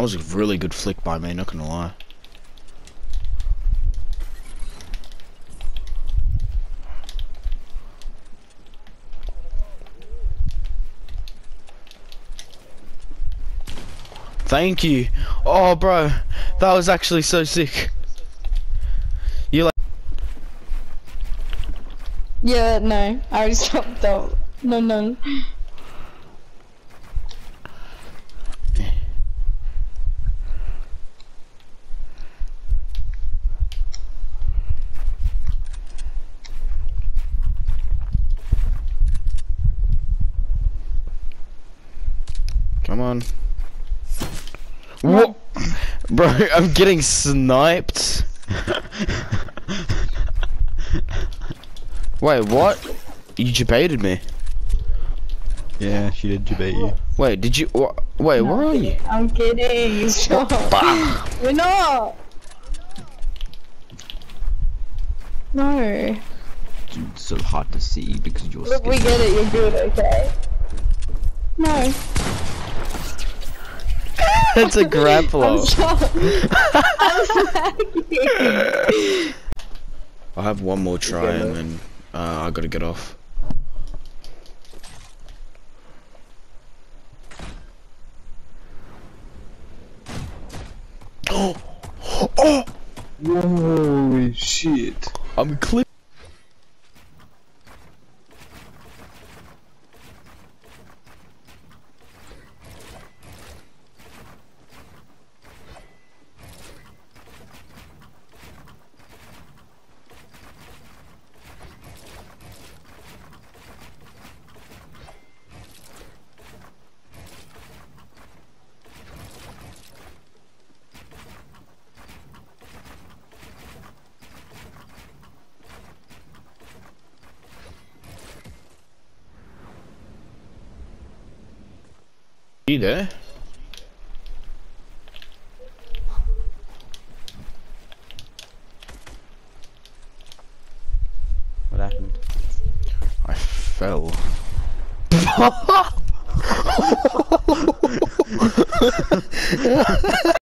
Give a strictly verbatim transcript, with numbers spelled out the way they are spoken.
was a really good flick by me, not gonna lie. Thank you. Oh, bro, that was actually so sick. You like? Yeah, no, I already stopped though. No, no. Come on. What? Bro, I'm getting sniped. Wait, what? You debated me. Yeah, she did debate you. Wait, did you? Wh wait, No, where are you? I'm kidding. Stop. We're not. No. Dude, it's so hard to see because you're Look, we get it. You're good. Okay. No. It's a grappler. I'm sorry. I'm lagging. I have one more try and then uh, I gotta get off. Oh! Oh! Holy shit. I'm clip. You there? What happened? I fell.